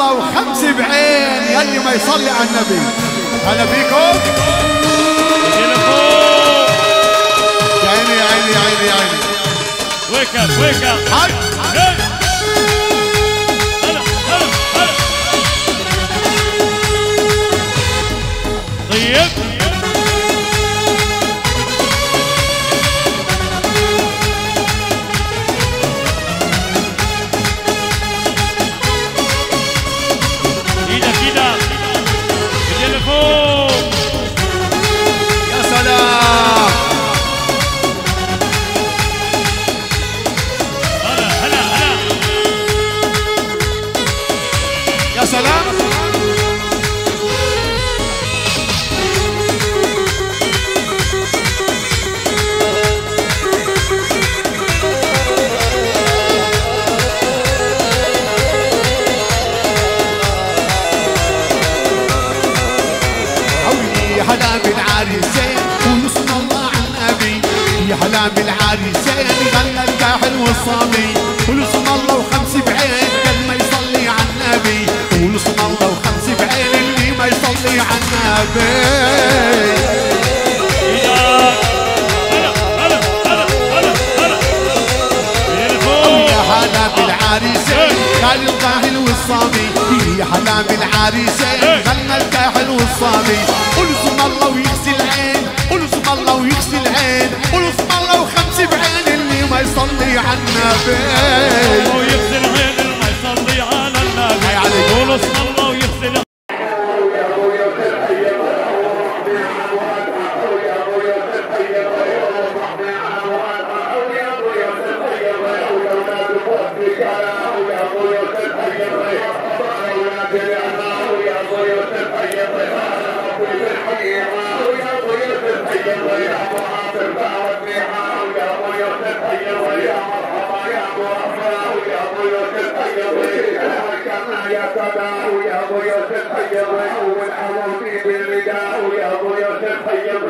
وخمس بعين يلي ما يصلي على النبي. هلا بيكم يا عيني يا عيني يا عيني يا عيني. ويك اب ويك اب. طيب ايدك ايدك التليفون. يا سلام. هلا هلا هلا يا سلام. هلا بالعريسين ونصم الله على النبي. يا هلا بالعريسين غنى الكاحل والصبي. ونصم الله وخمس بعين اللي ما يصلي على النبي. ونصم الله وخمس بعين اللي ما يصلي على النبي. يا هلا بالعريسين قال الكاحل والصبي. يا هلا بالعريسين غنى الكاحل والصبي. ونصم الله ويغسل العين. ونصم الله ويغسل العين. ونصم الله وخمس بعين اللي ما يصلي على النبي. ويغسل العين اللي ما يصلي على النبي. ونصم الله ويغسل يا صداه يا ابو يوسف حيض والحوامي بالرداء يا ابو يوسف حيض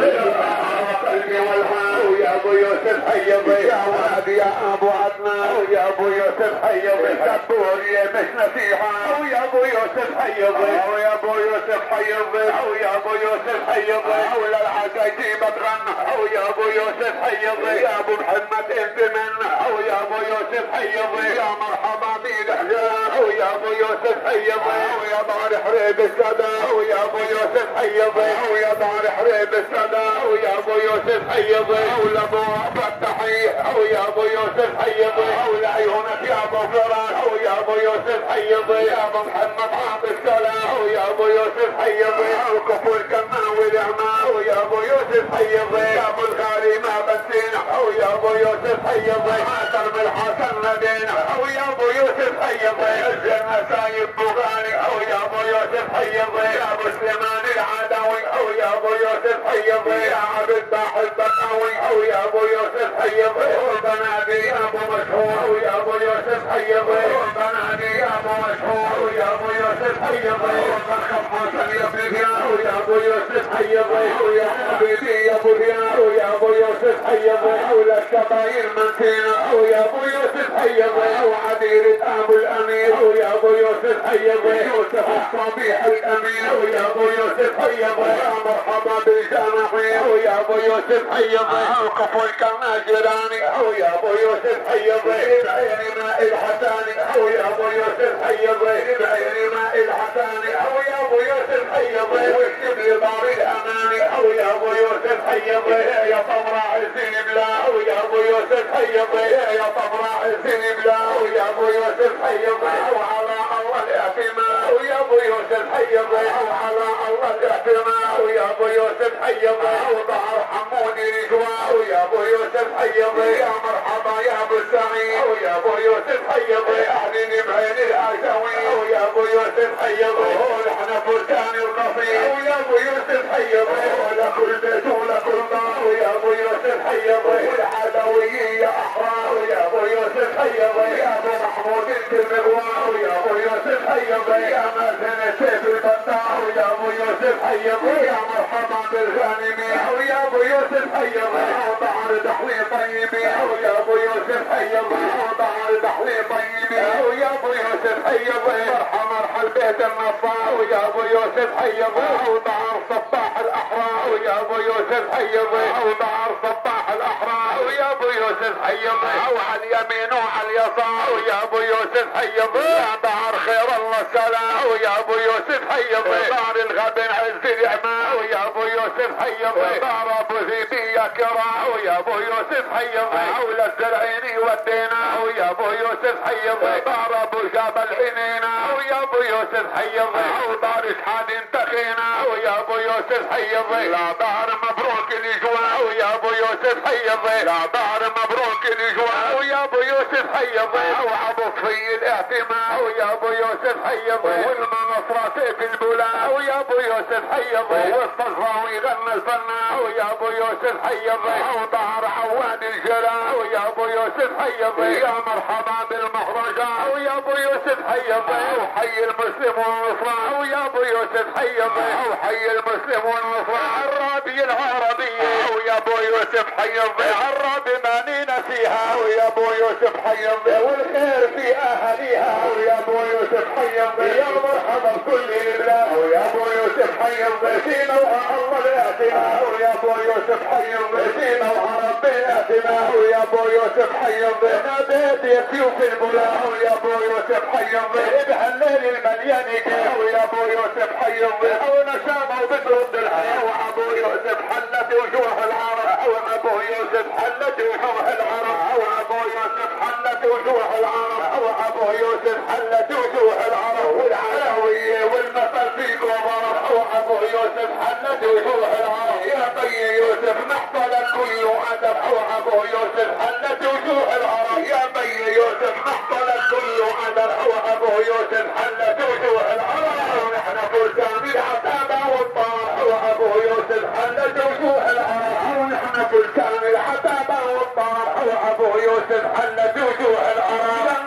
قلبي والهاء يا ابو يوسف حيض يا ولد يا ابو عدنان يا ابو يوسف حيض سبور يا مش نصيحه يا ابو يوسف حيض يا ابو يوسف حيض يا ابو يوسف حيض ولا العزايزي بتغنى يا ابو يوسف حيض يا ابو محمد انت من يا ابو يوسف حيض يا مرحبا بالاحزان يا ابو يوسف حيض ويا دار حريب السدا ويا ابو يوسف حيض ويا دار حريب السدا ويا ابو يوسف حيض ولا ابو فتحي ويا ابو يوسف حيض ولا عيونك يا ابو فراس ويا ابو يوسف حيض يا ابو محمد عاطي السلام ويا ابو يوسف حيض وكفور كمان ولعما ويا ابو يوسف حيض يا ابو الغالي ما بنسينا ويا ابو يوسف حيض عاشر من الحسن ندينا ويا ابو يوسف حيض الجنة سايب بغاني ويا ابو يوسف حيض يا ابو سليمان العدوي ويا ابو يوسف حيض يا عبد باح البقاوي ويا ابو يوسف حيض والبنادي يا ابو مشهور ويا ابو يوسف حيض والبنادي يا ابو مشهور ويا ابو يوسف حيض والخف حسن يا ابن ديار ويا ابو يوسف حيض ويا حبيبي يا ابو ديار ويا ابو يوسف حيض ولا الشباير منتينا ويا ابو يوسف حيض وعديرة ابو الامير ويا ابو يوسف حيض يوسف الصبيح الامين ويا ابو يوسف حيض يا مرحبا بالجامعين ويا ابو يوسف حيض وقفوا الكرنا جيراني ويا ابو يوسف حيض بعيني ماء الحساني ويا ابو يوسف حيض بعيني ماء الحساني ويا ابو يوسف حيض واكتب لي دار الاماني ويا ابو يوسف حيض يا طمراء عزين بلا ويا ابو يوسف حيض يا طمراء عزين بلا ويا ابو يوسف حيض وعلى الله الاعتماد ويا ابو يوسف حيض وعلى الله الاعتماد ويا ابو يوسف حيض وظهر حمودي رجوع ويا ابو يوسف حيض يا مرحبا يا ابو سعيد ويا ابو يوسف حيض اهلني بعين الاساوي ويا ابو يوسف حيض احنا فرسان القصير ويا ابو يوسف حيض ولا كل بيت ولا كل دار ويا ابو يوسف حيض والعدويه يا احرار ويا ابو يوسف حيض يا ابو محمود انت المغوار ويا ابو يوسف حيض يا مازن سيف البطار ويا ابو يوسف حيض يا مرحبا مرحبا بالغانمين ويا ابو يوسف حي الله وطعر دحلي طيبين ويا ابو يوسف حي الله وطعر دحلي طيبين ويا ابو يوسف حي الله مرحل بيت النصار ويا ابو يوسف حي الله وطعر صباح الاحرار ويا ابو يوسف حي الله وطعر صباح الاحرار ويا ابو يوسف حي الله وعلى اليمين وعلى اليسار ويا ابو يوسف حي الله دار خير الله سلام ويا ابو يوسف حي الله دار الغبن عز اليماء ويا ابو يوسف حي الله دار ابو ذيبي يا كرام ويا ابو يوسف حي الله حول الزرعين ودينا ويا ابو يوسف حي الله دار ابو جبل عينينا ويا ابو يوسف حي الله ودار شحاد انتخينا ويا ابو يوسف حي الله لا دار مبروك الاجواء ويا ابو يوسف حي الله لا دار مبروك الاجواء ويا ابو يوسف حي الله وابو في الاعتماء ويا ابو يوسف حي الله والمنصرة سيف البلاء ويا ابو يوسف حي الله والصفراوي غنى الفناء ويا ابو يوسف حي الله وظهر عواد الجلاء ويا ابو يوسف حي الله يا مرحبا بالمهرجان ويا ابو يوسف حي الله وحي المسلم والنصرى ويا ابو يوسف حي الله وحي المسلم والنصرى عرابي العربية ويا ابو يوسف حي الله عرابي مانينا فيها ويا ابو يوسف حي الله والخير في اهلها ويا ابو يوسف حي الله يا مرحبا بكل الله ويا ابو يوسف حي الله فينا الله الاتنا ويا ابو يوسف حي الله فينا رب الاتنا ويا ابو يوسف حي الله ناديت يا سيوف البلاء ويا ابو يوسف حي الله ابها الليل المليان ويا ابو يوسف حي الله ونشامه وبترد الحياه وابو يوسف حلت وجوه العرب وابو يوسف حلت وجوه العرب وابو يوسف حلت وجوه العرب وابو يوسف حلت وجوه العرب والعلويه والمثل فيك وضرب وابو يوسف حلت وجوه العرب يا بي يوسف محصل كل ادب وابو يوسف حلت وجوه العرب يا بي يوسف محصل كل ادب وابو يوسف حلت وجوه العرب ونحن فرسان العتابه والطار وابو يوسف حلت وجوه العرب ونحن فرسان العتابه والطار وابو يوسف حلت وجوه العرب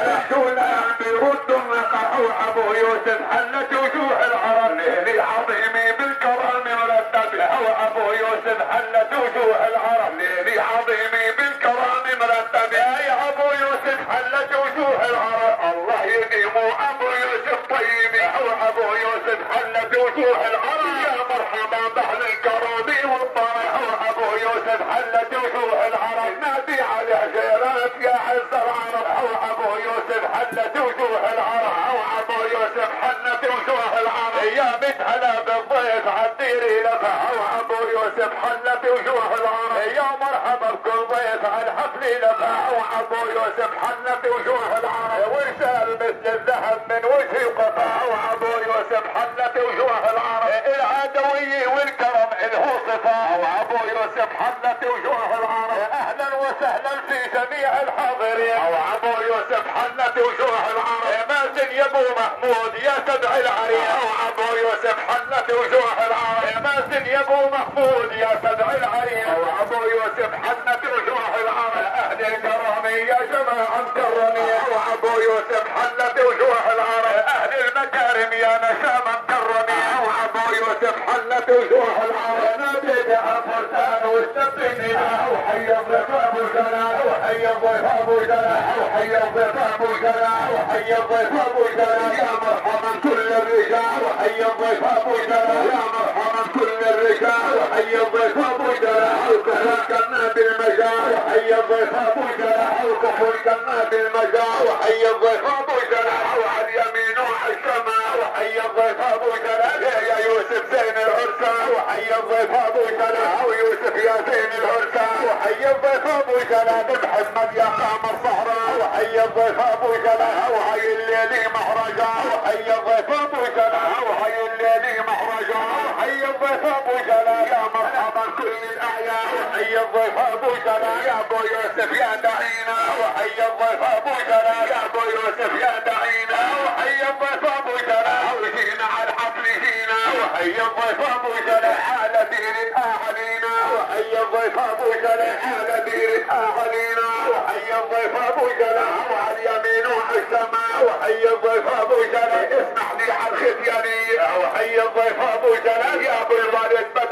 رسولنا برد النقع وابو يوسف حلت وجوه العرب للعظيم بالكرم مرتب وابو يوسف حلت وجوه العرب للعظيم بالكرم مرتب يا ابو يوسف حلت وجوه العرب الله يديم ابو يوسف طيب وابو يوسف حلت وجوه العرب يا مرحبا باهل الكرم والطرح وابو يوسف حلت وجوه العرب نادي على جيرانك يا عز العرب وابو يوسف حلت وجوه العرب وابو يوسف حلت وجوه العرب يا متهلا بالضيف عالديري لفع وابو يوسف حلت وجوه العرب يا مرحبا بكل ضيف عالحفل لفع وابو يوسف حلت وجوه العرب ورسال مثل الذهب من وجهي قطع وابو يوسف حلت وجوه العرب العدوي والكرم له صفة وابو يوسف حلت وجوه العرب اهلا وسهلا في جميع الحاضرين وابو يوسف حلت وجوه العرب مازن يا ابو محمود يا سبع العريس وابو يوسف حلت وجوه العرب مازن يا ابو محمود يا سبع العريس وابو يوسف حلت وجوه العرب اهل الكرم يا جماعه كرمي وابو يوسف حلت وجوه العرب اهل المكارم يا نشامه كرمي وابو يوسف حلت وجوه العرب ناديت على فرسان واستبني وحي الضيف ابو جلال وحي الضيف ابو جلال وحي الضيف ابو جلال وحي الضيف ابو جلال يا مرحبا كل الرجال وحي الضيف ابو جلال يا مرحبا كل الرجال وحي الضيف ابو جلال وكفلكنا بالمجال وحي الضيف ابو جلال وكفلكنا بالمجال وحي الضيف ابو جلال وعلى اليمين وعلى الشمال وحي الضيف ابو جلال يا يوسف زين العرسان وحي الضيف ابو جلال ويوسف يا زين العرسان وحي الضيف ابو جلال محمد يا قمر صحراء وحي الضيف ابو جلال وحي الليلي مهرجان وحي الضيف ابو جلال وحي الليلي مهرجان وحي الضيف ابو جلال يا مرحبا كل الاعيان وحي الضيف ابو جلال يا ابو يوسف يا دعينا وحي الضيف ابو جلال يا ابو يوسف يا دعينا وحي الضيف ابو جلال وجينا على الحفل جينا وحي الضيف ابو جلال على دين اهالينا وحي الضيف ابو جلال على دين اهالينا وحي الضيف ابو جلال وعلى اليمين وعلى الشمال وحي الضيف ابو جلال اسمح لي على الختيانية وحي الضيف ابو جلال يا ابو الوالد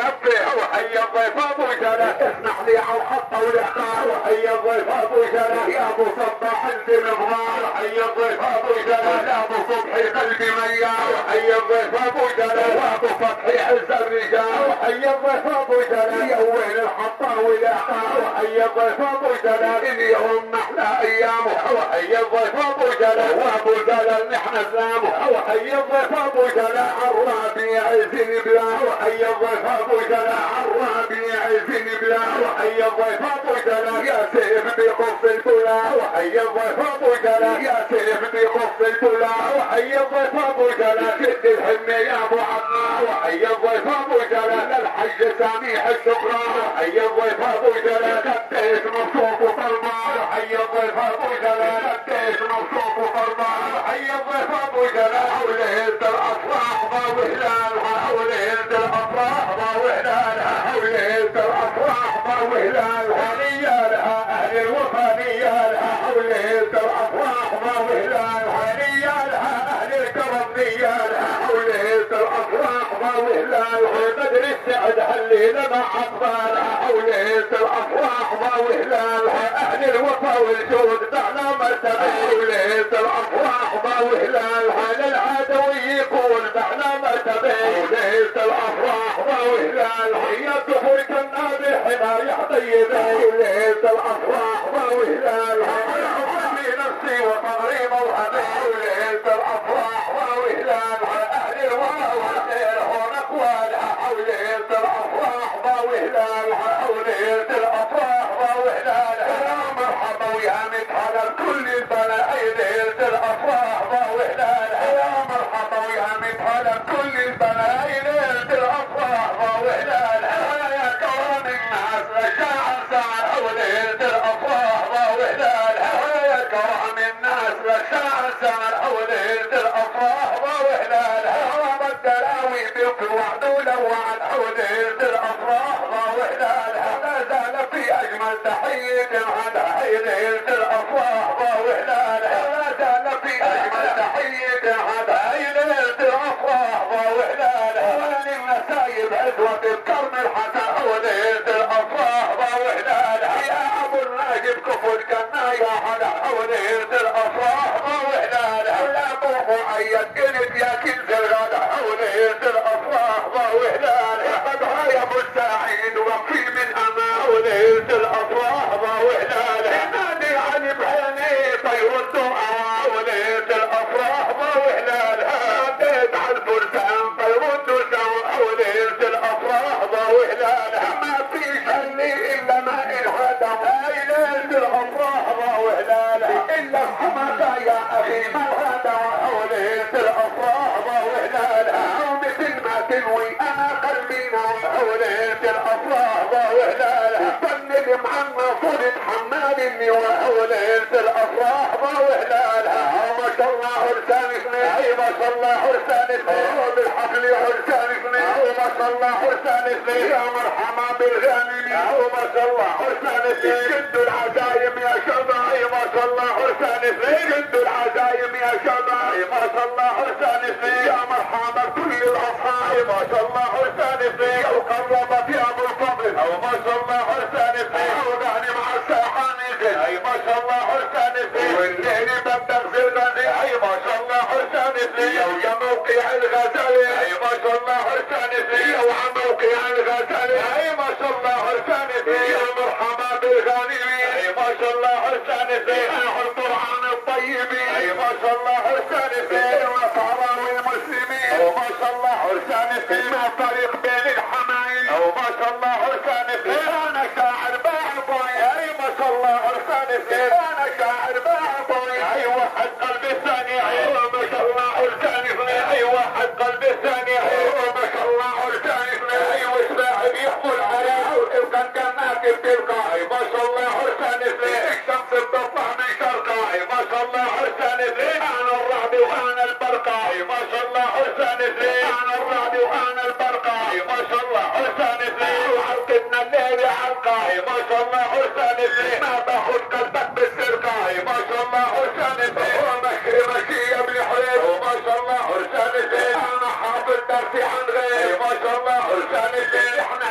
يلبي وحي الضيف ابو جلال اسمح لي على الخطه والاحقار وحي الضيف ابو جلال يا ابو صباح انت مغوار وحي الضيف ابو جلال يا ابو صبحي قلبي ميار وحي الضيف ابو جلال وابو فتحي عز الرجال وحي الضيف ابو جلال يا وين الحطه والاحقار وحي الضيف ابو جلال اليوم احلى ايامه وحي الضيف ابو جلال وابو جلال نحن سلامه وحي الضيف ابو جلال الربيع عزني بلا وحي الضيف ابو جلال الربيع عزني بلا وحي الضيف ابو جلال يا سيف بقص البلا وحي الضيف ابو جلال يا سيف بقص البلا وحي الضيف ابو جلال شد الحمى يا ابو عطنا وحي الضيف ابو جلال الحج ساميح الشكرى وحي الضيف ابو جلال قديش مبسوط وطلبا وحي الضيف ابو جلال قديش مبسوط وطلبا وحي الضيف ابو جلال حوله الافراح وهلالها حوله الافراح وهلالها حوله الافراح وهلالها نيالها اهل الوفا نيالها حوله الافراح وهلالها نيالها اهل الكرم نيالها حوله الافراح وهلالها بدر السعد هالليله مع اطفالها حوله الافراح وهلالها اهل الوفا والجود بعنا مرتبه حوله الافراح وهلالها للعدوي يقول بعنا مرتبه حوله الافراح وهلالها يا الدخول كنا بحمايه طيبه حوله الافراح وهلالها في نفسي وطغري موهبه حوله الافراح وهلالها اهل الوفا والخير هون اقوالها حوله الافراح وهلالها حوله الافراح وهلالها يا مرحبا ويا مدحل كل البلاء ليله الافراح وهلالها يا مرحبا ويا مدحل كل البلاء ليله الافراح وهلالها يا كرم الناس لشاعر ساعه حوله الافراح وهلالها يا كرم الناس لشاعر ساعه حوله الافراح وهلالها والدلاوي بك وعدوا لوعد حوله الافراح وهلالها لا زال في اجمل تحيه عن ليله الافراح وهلالها لا زال في اجمل تحيه عن ليله الافراح وهلالها للنسايب عزوه الكرم الحسن حوله الافراح وهلالها يا ابو الناجب كفر كنايا على حوله الافراح وهلالها لا ابو معيد قلت يا كنز الغدا حوله الافراح وهلالها قدها يا ابو السعيد وفي من امان حوله الافراح وهلالها نادي علي بعيني طير الدعاء حوله الافراح وهلالها ناديت على الفرسان طير الدعاء حوله الافراح وهلالها ما فيش اللي الا ما انهدم ليله الافراح وهلالها الا الحماقه يا اخي ما هدم حوله الافراح وهلالها ومثل ما تنوي انا قلبينا حوله الافراح وهلالها فند معنا صورة حماد وحوله الافراح وهلالها ما شاء الله عرسان اثنين ما شاء الله عرسان اثنين بالحفل عرسان اثنين ما شاء الله عرسان اثنين يا مرحبا بالغانمين ما شاء الله عرسان اثنين جدوا العزايم يا شباب ما شاء الله عرسان اثنين جدوا العزايم يا شباب ما شاء الله عرسان اثنين يا مرحبا كل الاصحاب ما شاء الله عرسان اثنين وقربت يا ابو الفضل ما شاء الله عرسان اثنين وغاني مع الساحان اي ما شاء الله عرسان اثنين والليل بدك زلزال اي ما شاء الله عرسان اثنين ويا موقع الغزالي اي ما شاء الله عرسان اثنين وعلى موقع الغزالي اي ما شاء الله عرسان اثنين يا مرحبا بالغانمين اي ما شاء الله عرسان اثنين القران الطيبين اي ما شاء الله عرسان اثنين وصحراوي المسلمين وما شاء الله عرسان اثنين ما فريق بين الحمايل وما شاء الله عرسان اثنين انا شاعر باعبوي اي ما شاء الله عرسان اثنين انا شاعر باعبوي اي واحد قلبي الثاني اي ما شاء الله عرسان اثنين اي واحد قلبي الثاني اي ما شاء الله عرسان اثنين اي وساعد يحمل عليه وكان كانك بتلقى اي ما شاء الله عرسان اثنين الشمس بتطلع من شرقها اي ما شاء الله عرسان اثنين انا الرعد وانا البرقه اي ما شاء الله عرسان اثنين انا الرعد وانا البرقه اي ما شاء الله عرسان اثنين وحلقتنا الليل حلقه اي ما شاء الله عرسان اثنين ما باخد قلبك بالسرقه اي ما شاء الله عرسان اثنين ومشي مشي يا ابن حليب وما شاء الله عرسان اثنين انا حافظ درسي عن غير ما شاء الله عرسان اثنين احنا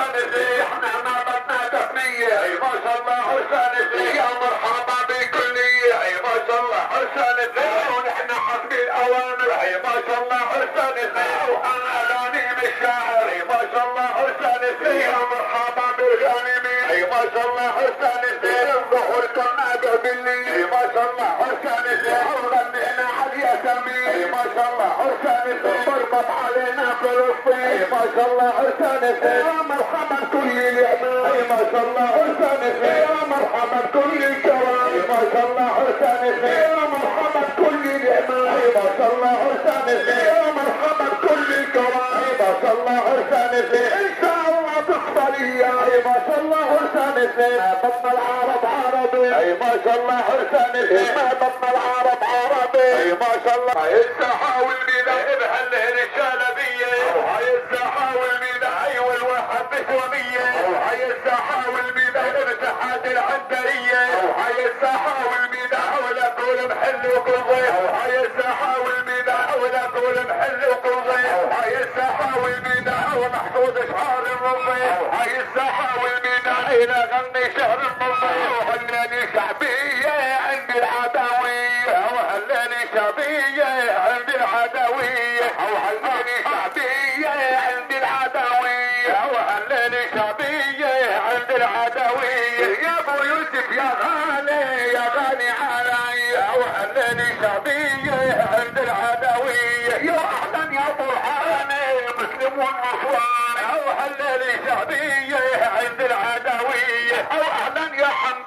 حسن الزين احنا ما بدنا تفنية ما شاء الله حسن الزين يا مرحبا بكلية ما شاء الله حسن الزين ونحن حسب الأوامر ما شاء الله حسن الزين وأنا أغانيم الشاعر ما شاء الله حسن الزين يا مرحبا بالغانمين ما شاء الله حسن الزين الظهر كنا قبلي ما شاء الله حسن الزين وغنينا على الياسمين ما شاء الله حسن الزين ضربت علينا فلسطين ما شاء الله حسن الزين يا مرحبا كل اليمين ما شاء الله حسن الزين يا مرحبا كل الكرام ما شاء الله حسن الزين يا مرحبا كل اليمين ما شاء الله حسن الزين يا مرحبا كل الكرام ما شاء الله حسن الزين ان شاء الله تقبل اياي ما شاء الله حسن الزين بطن العرب عربي اي ما شاء الله حسن الزين ما بطن العرب عربي اي ما شاء الله هاي الساحه والميدان بهالليل الشلبيه وهاي الساحه والميدان والواحد بشوميه وهاي الساحه والميدان بساحات العنبريه وهاي الساحه والميدان ولا كل محل وكل ضيف وهاي الساحه والميدان ولا كل محل وكل ضيف وهاي الساحه والميدان ومحفوظ اشعار الرضيف وهاي الساحه والميدان الى غني شهر الرضيف وهلاني شعبيه عند العدويه وهلاني شعبيه عند العدويه وهلاني شعبيه عند العدويه وهلاني شعبيه عند العدويه يا ابو يوسف يا غالي يا غالي علي وهلاني شعبيه عند العدويه يا اهلا يا برهاني مسلم والنصراني وهلاني شعبيه عند العدويه او اهلا يا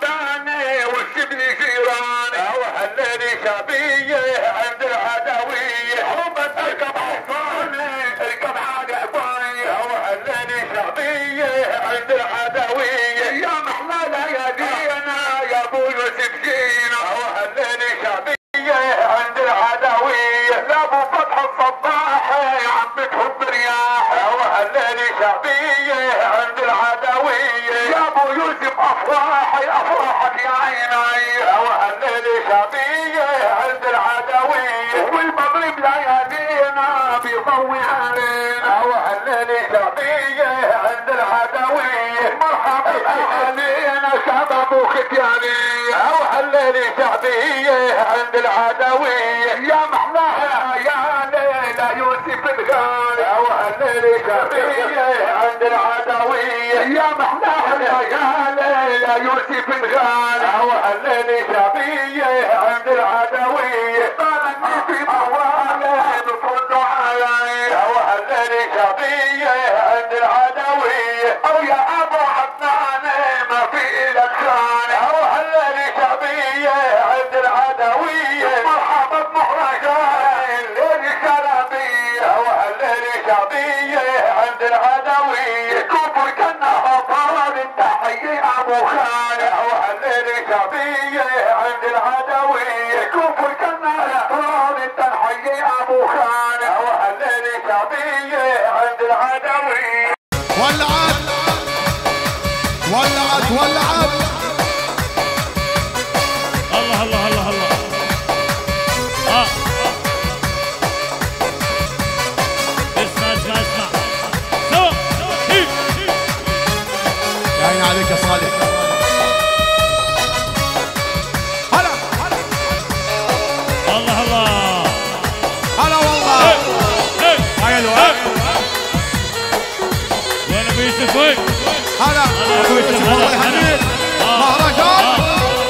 حمداني والشبلي جيراني وهلاني شعبيه عند العدويه حبك اركب حصاني اركب على عباي وهلاني شعبيه عند العدويه يا محلى ليالينا يا ابو يوسف جينا وهلاني شعبيه عند العدويه يا ابو فتح الصباحي عمتهم برياح وهلاني شعبيه عند العدويه يا ابو يوسف افراحي افراحك يا عيني وهلاني شعبيه عند العدويه والمغرب ليالينا بيضوي علينا وهلاني شعبيه عند العدويه مرحبا اهالينا شباب وختياني وهلاني شعبيه عند العدويه يا محلاها يا ليلى يوسف الغالي وهلاني شعبيه عند العدويه يا محلاها يا ليلى يوسف الغالي وهلاني شعبيه عند العدويه طالني في موالي بفضوا علي وهلاني شعبيه عند العدويه او يا ابو عدنان ما في لك ثاني وهلاني شعبيه عند العدويه مرحبا بمهرجان ليلي شلبيه وهلاني شعبيه عند العدويه كفر كنا بطال التحيه ابو خالي وهلاني شعبيه عند العدويه كفر كنا بطال التحيه ابو خالي وهلاني شعبيه عند العدويه ولعت ولعت ولعت الله الله الله الله اسمع اسمع اسمع سوا يا عيني عليك يا صالح هلا الله الله هلا والله عيني وين ابو يوسف وين؟ هلا ابو يوسف والله يهنيك مهرجان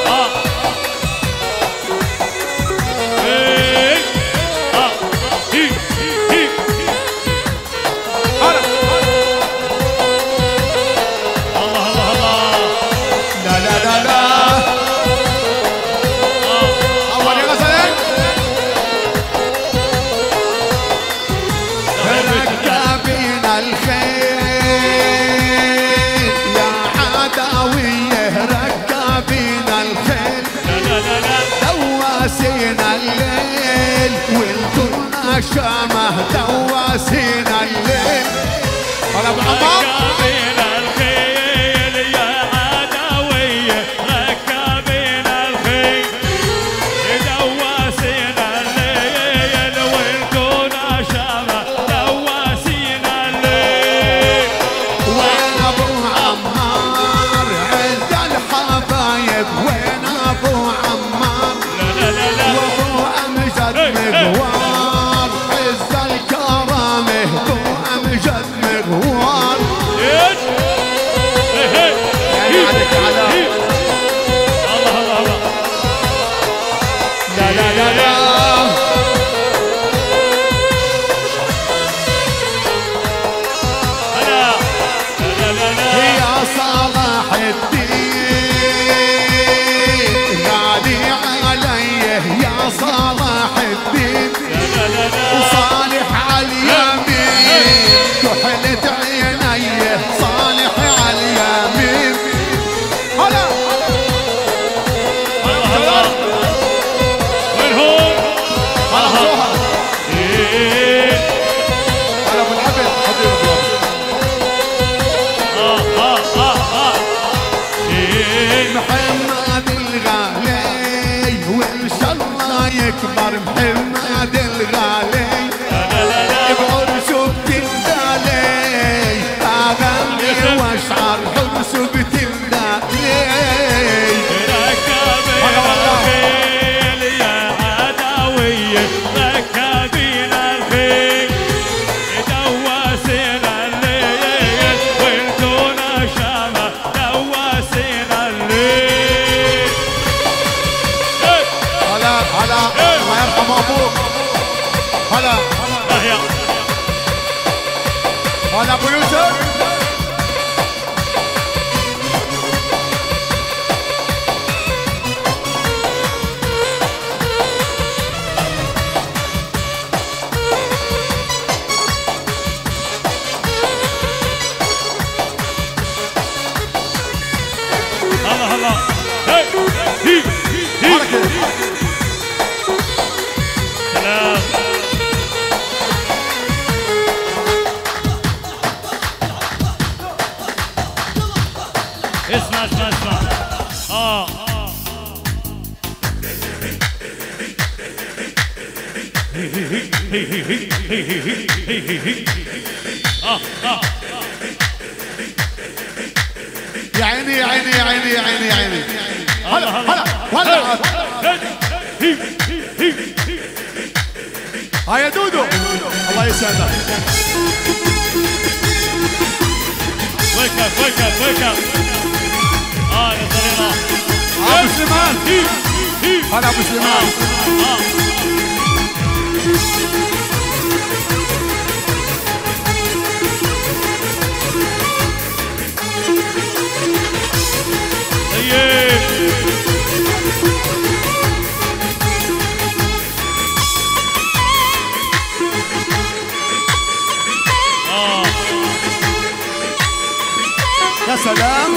شامه دواسينا الليل ولا ابو عمر ركابين الخيل يا عدوية ركابين الخيل دواسينا الليل وانتونا شامه دواسينا الليل وين ابو محمد الغالي وان شاء الله يكبر محمد الغالي بعرسه بتندالي اغني واشعر حرسه بتندالي ركابين يا عداوية ركابين الخيل دواسين الليل وانتونا شامة دواسين الليل هلا هلا الله يرحم ابوك هلا هلا ابو يوسف اسمع اسمع اسمع يا عيني يا عيني يا عيني يا عيني يا عيني هلا هلا هلا هيا دودو الله يسعدك ويك اب ويك اب ويك اب يا سليمان ابو سليمان هلا ابو سليمان يا سلام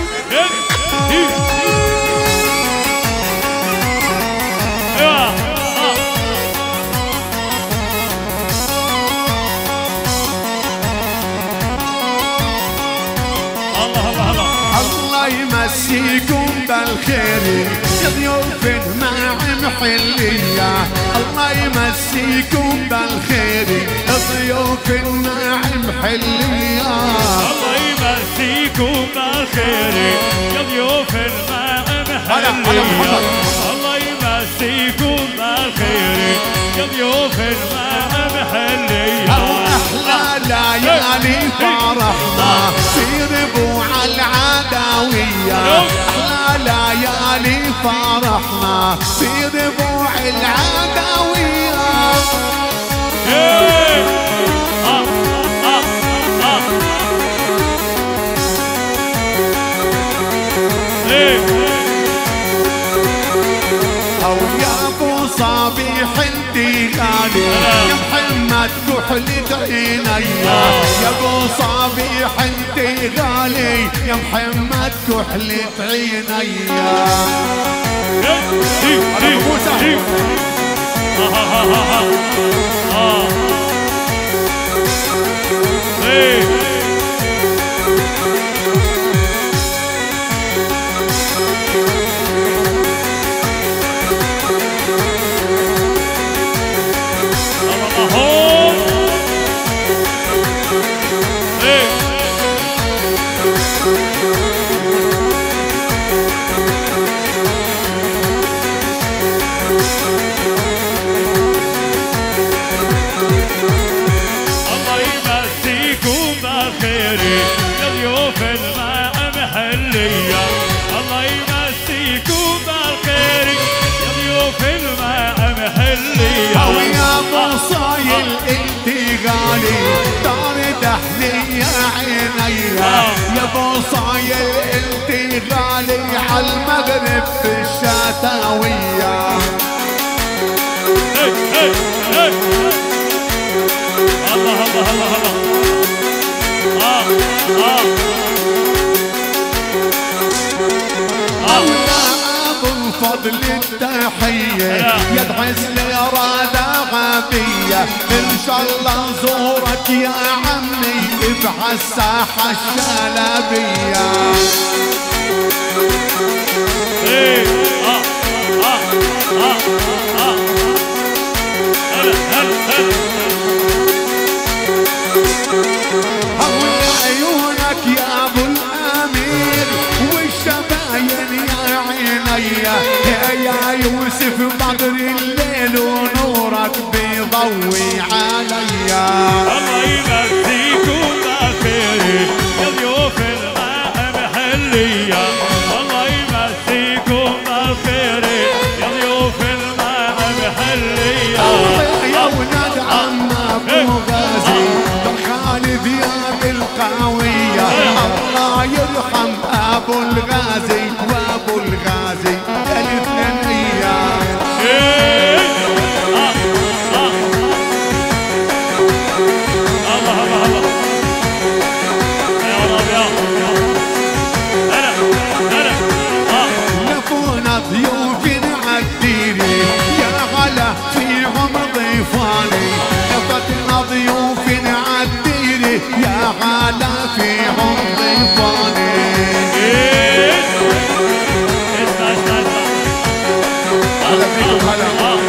الله يمسيكم بالخير يا ضيوف مع محلية الله يمسيكم بالخير يا ضيوف مع محلية الله يمسيكم بالخير يا ضيوف مع محلية الله يمسيكم بالخير يا ضيوف مع محلية أحلى ليالي فرحنا في ربوع العداوية أحلى ليالي فرحنا في ربوع العداوية أو يا أبو صبيح انتي غالي يا محمد كحلة عيني يا أبو صبيح انتي غالي يا محمد كحلة عيني أنا أبو موسى يا ابو صايل انت غالي عالمغرب في الشتاوية الله الله الله الله ابو الفضل التحية يدعس لي رادة غبية ان شاء الله زورك يا عمي بعالساحة الشلبية يوسف بدر الليل ونورك بيضوي عليا. الله يمسيكم بالخير يا ضيوف الماء محلية. الله يمسيكم بالخير يا ضيوف الماء محلية. يا ولاد عم ابو غازي دخاني ثياب القاوية. الله يرحم ابو الغازي وابو الغازي الاثنين ايام. نفونا ضيوف عالديري يا غلا فيهم ضيفاني. نفتنا ضيوف عالديري يا غلا فيهم ضيفاني. هلا فيكم هلا.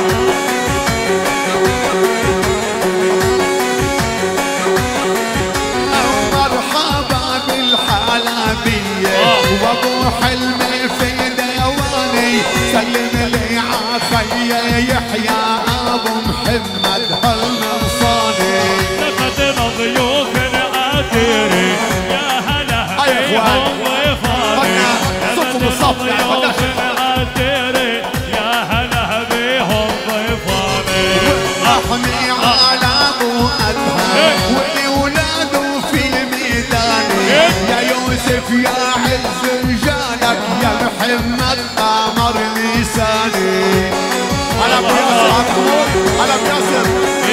مرحبا بالحلبية وابو حلمي في ديواني. سلم لي عخي يحيى ابو محمد هالنصاني. لفتنا ضيوف عالديري يا هلا فيهم ضيفاني. لفتنا ضيوف عالديري يا هلا بيهم ضيفاني. احمي على ابو ادهم واولاده في ميداني. يا يوسف يا عز رجالك يا محمد قمر لساني. على ابو ياسر عبود على ابو ياسر.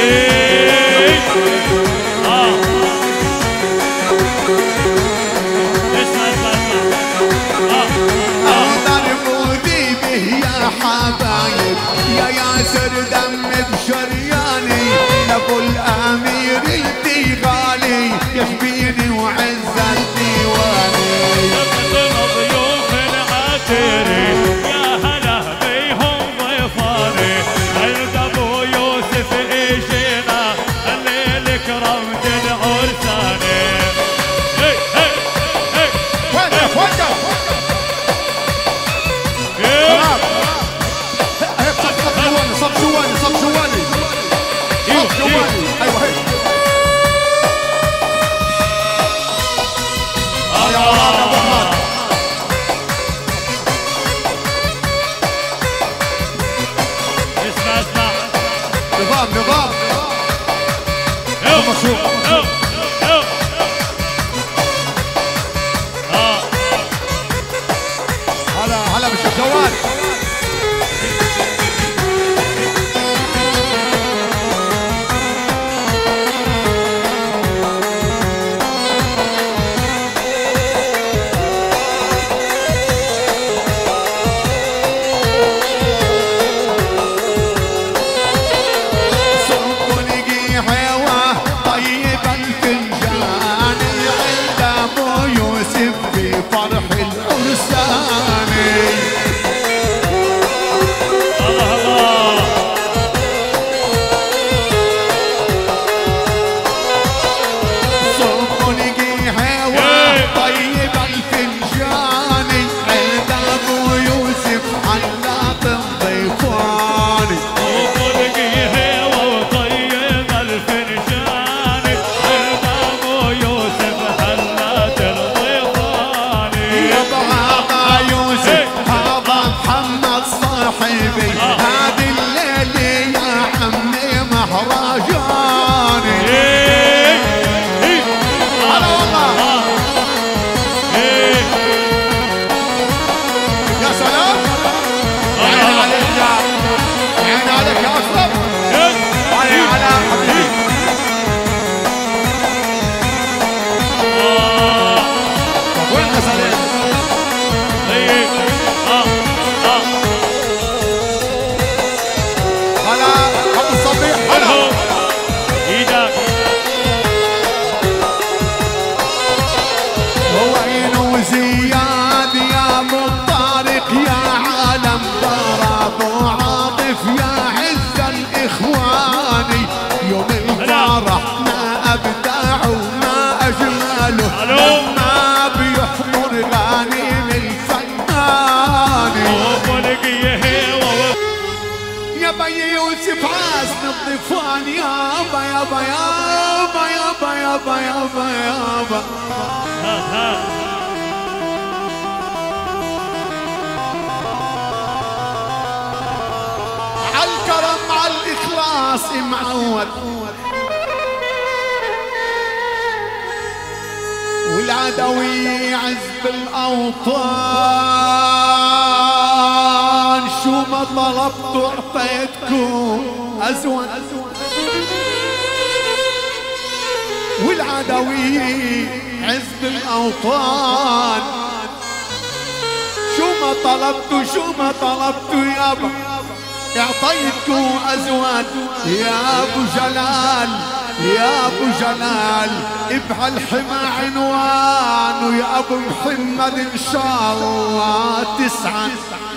ضربوني به يا حبايب يا ياسر دم بشرياني. لابو الامير الديغالي يشبيني وعز الديواني. لفتنا ضيوف العتيري يا هلا بيهم ضيفاني. عند ابو يوسف اجينا الليل كرمت العرساني. وقف وقف صب جواني صب جواني صب جواني. ايوه هيك يا ولاد ابو احمد. اسمع نظام نظام مشروع. هلا هلا بالشجوان. فرح العرساني. الضفان يابا يابا يابا يابا يابا يابا يابا. عالكرم عالإخلاص معود، والعدوي عز بالأوطان، شو ما طلبتوا اعطيتكم أزود، والعدوي عز بالأوطان، شو ما طلبتوا يابا اعطيتكم أزواج. يا أبو جلال يا أبو جلال بهالحمى عنوان، ويا أبو محمد إن شاء الله تسعد.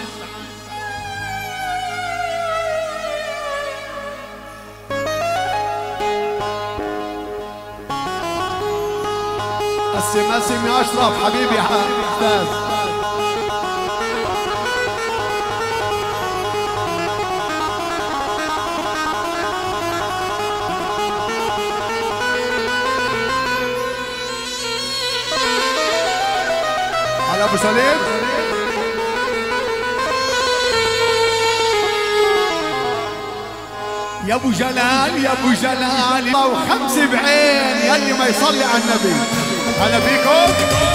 قسم يا أشرف حبيبي يا أستاذ. ابو سليم يا ابو جلال يا ابو جلال، وخمس بعين يلي ما يصلي على النبي. هلا بيكم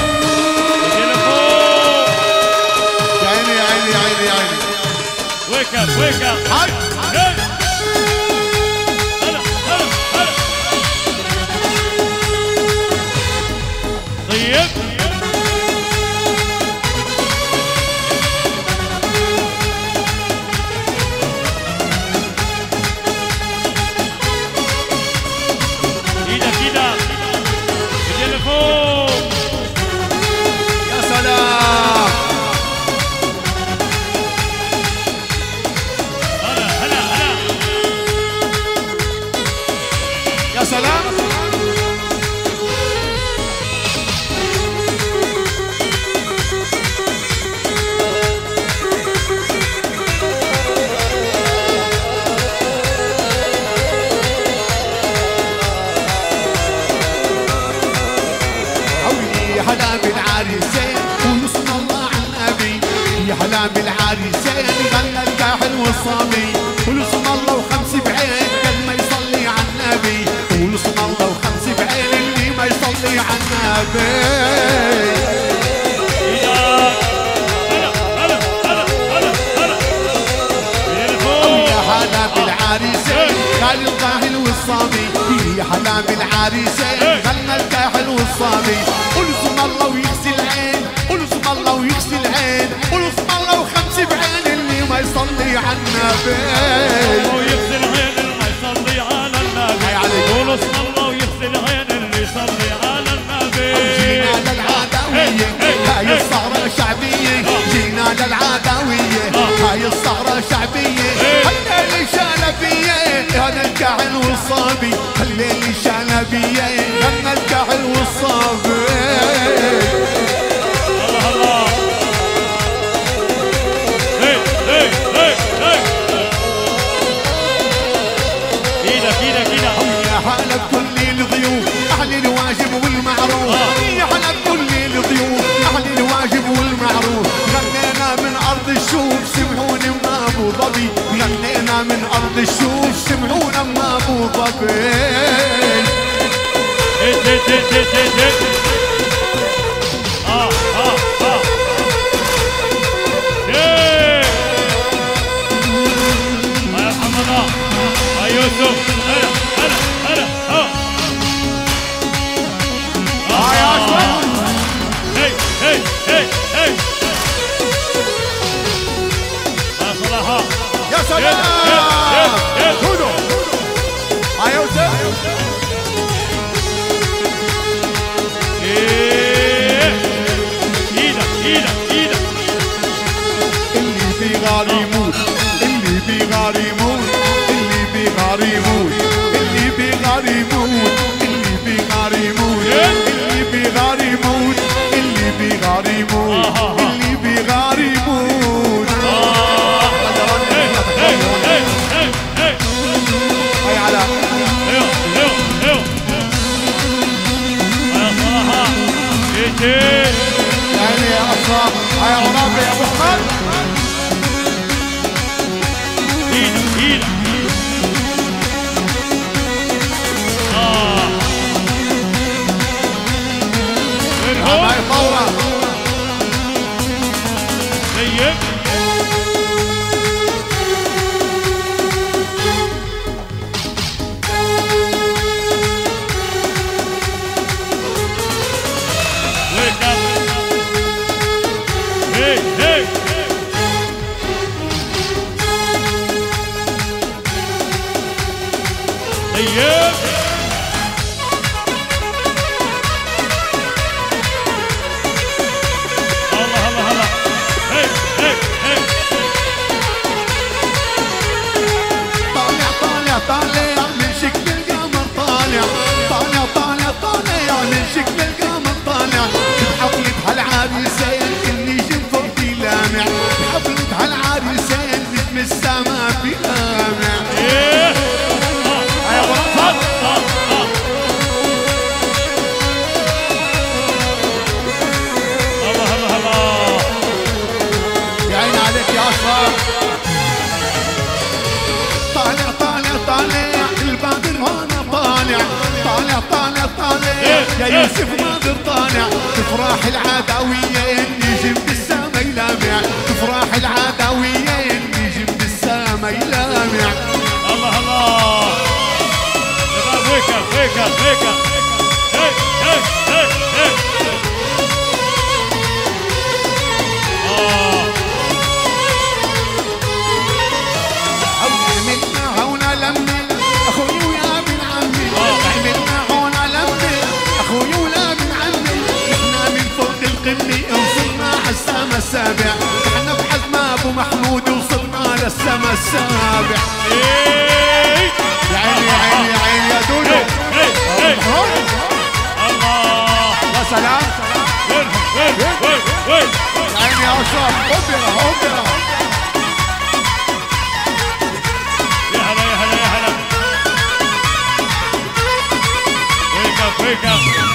يا عيني يا عيني يا عيني يا عيني. ويك اب ويك اب. طيب يا سلام. هلا هلا هلا يا سلام. هلا بالعريسين ونصنا الله على النبي، يا هلا بالعريسين غنى الكاحل والصبي، ونصنا الله وخمس بعين قال ما يصلي على النبي، ونصنا الله وخمس بعين اللي ما يصلي على النبي. هلا هلا هلا هلا هلا. يا هلا بالعريسين قال الكاحل والصبي، يا هلا بالعريسين غنى الكاحل والصبي، ولزم الله ويغسل العين، ولزم الله ويغسل العين، ولزم الله وخمس بعين اللي ما يصلي على النبي. ويغسل العين اللي ما يصلي على النبي، ولزم الله ويغسل العين اللي يصلي على النبي. جينا للعداوية هاي الصهرة شعبية، جينا للعداوية هاي الصهرة شعبية، هالليل شلبية هذا الكاحل والصبي، هالليل شلبية هذا الكاحل والصبي. الله الله. هي هي هي هي. ايدك ايدك ايدك. يا هلا بكل الضيوف أهل الواجب والمعروف، يا هلا بكل الضيوف أهل الواجب والمعروف. غنينا من أرض الشوف سمعونا من أبو ظبي، غنينا من أرض الشوف سمعونا من أبو ظبي. يا محمد يا يوسف. هلا هلا هلا. يا أشرف. هي هي هي هي. يا صلاح. يا سلام. دودو. يا يوسف. ايدك ايدك ايدك. اللي بيغار يموت، اللي بيغار يموت، اللي بيغار يموت، اللي بيغار يموت، اللي بيغار يموت، اللي بيغار يموت، اللي بيغار يموت، اللي بيغار يموت. عصام هاي عرابي يا ابو احمد ايدك هاي فورة طيب يا يوسف ناظر طالع تفراح العداوية نجم بالسما يلامع تفراح العداوية نجم بالسما يلامع الله الله فيكا فيكا فيكا هي هي هي هي عملنا هونا لمي اخوي ويا ابن عمي عملنا هونا لمي اخوي ولا ابن عمي احنا من فوق القمة وصلنا عالسما السابع احنا بحزم ابو محمود وصلنا للسما السابع يا عيني يا عيني يا عيني يا دولو الله يا سلام يا عيني يا اشرف اوبرا اوبرا يا هلا يا هلا يا هلا فيكا فيكا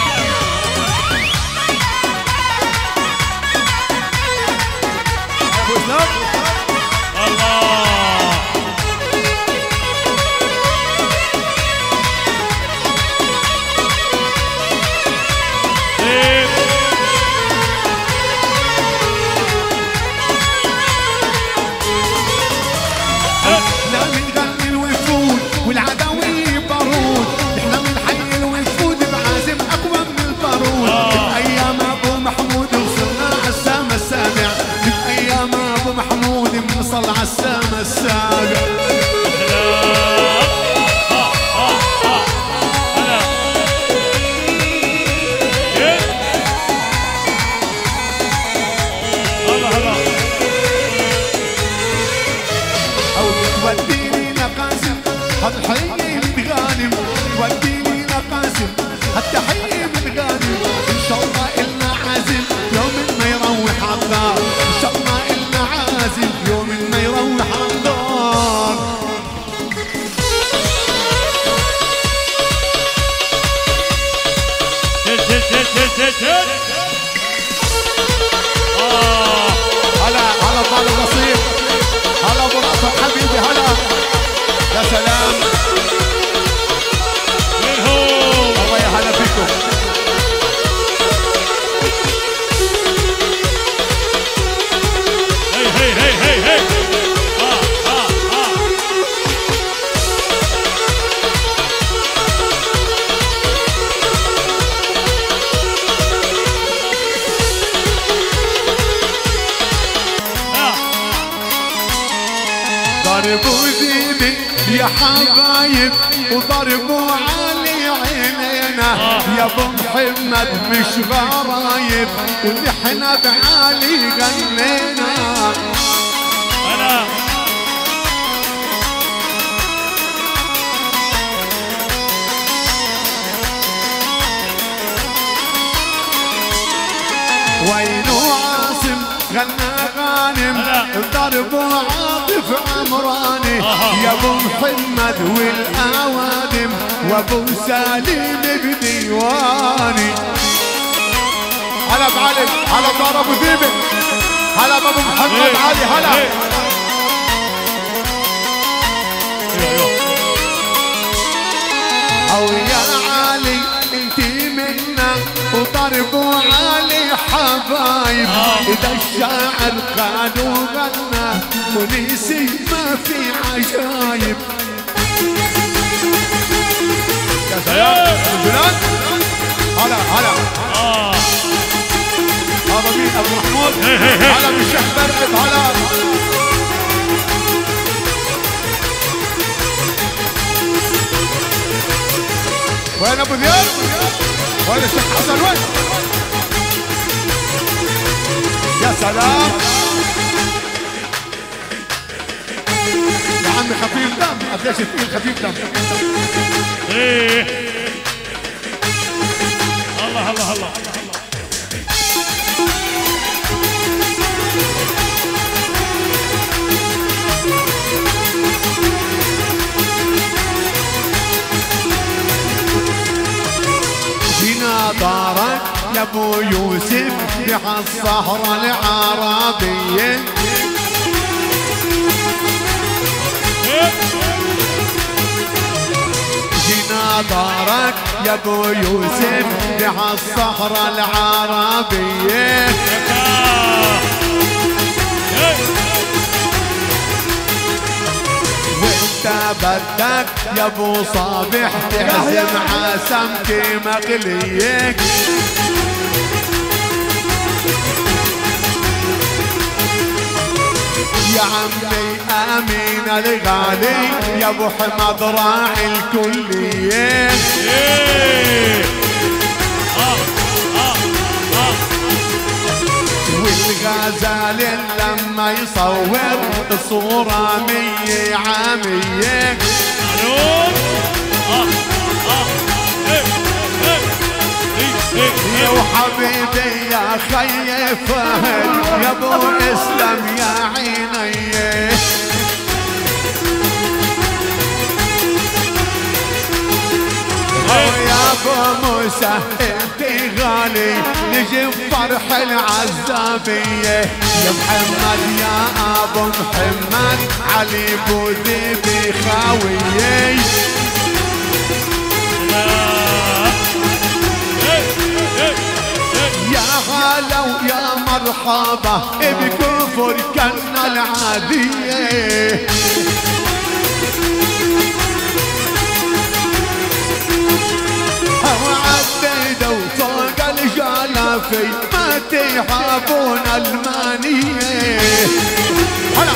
هلا هلا طال النصيب هلا ابو رأفت حبيبي هلا يا سلام الله يا هلا بكم هي هي هي هي هي ضربوا ذيبي يا حبايب وضربوا علي عينينا يا ابو محمد مش غرايب ونحن بعالي غنينا هلا وينو عاصم غنى غانم ضربوا عاطف عمراني يا ابو محمد والاوادم وابو سالم بديواني على بعلم على دار ابو ذيبه هلا بابو محمد علي هلا. او يا علي انتي منا وضرب علي حبايب. اذا الشاعر قال وغنى ونسي ما في عجايب. يا سلام جولان هلا هلا. هذا مين ابو محمود؟ هلا بالشيخ برقد هلا. وين ابو ذياب؟ وين الشيخ حسن وين؟ يا سلام يا عمي خفيف دم. قديش تقيل خفيف دم. ايه الله الله الله. جينا دارك يا ابو يوسف بها الصحراء العربية. جينا دارك يا ابو يوسف بها الصحراء العربية. وانت بدك يا ابو صابح تهزم عسمكي مقليك. يا عمي امين الغالي يا ابو حمد راعي الكلية. والغزال لما يصور الصورة 100 عامية. يا وحبيبي يا خي فهد يا ابو اسلم يا عيني. يا ابو موسى انت غالي نجي بفرح العزابية. يا محمد يا ابو محمد علي بوذي بخاوية. يا هلا ويا مرحبا بكفر كنا العادية. وعديدوا فوق الجلافي ما تحابون المانية. هلا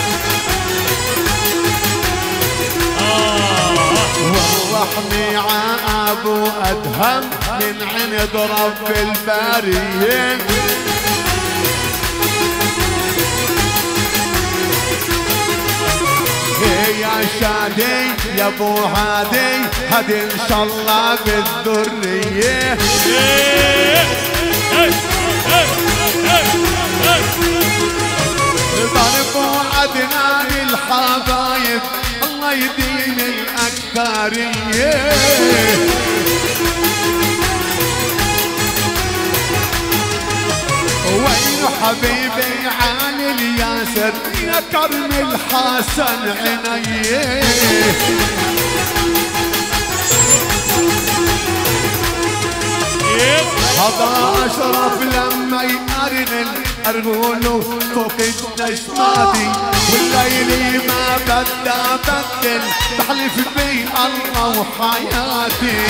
وروحني ع ابو ادهم من عند رب البارية. يا شادي يا ابو هادي هدي ان شاء الله بالذرية. ضربوا عدنان الحبايب الله يدين الاكثرية. وين حبيبي علي الياسر يا كرم الحسن عينيه. هذا اشرف لما يقرن الارجل فوق النشماتي. والليل ما بدي ابدل بحلف بي الله وحياتي.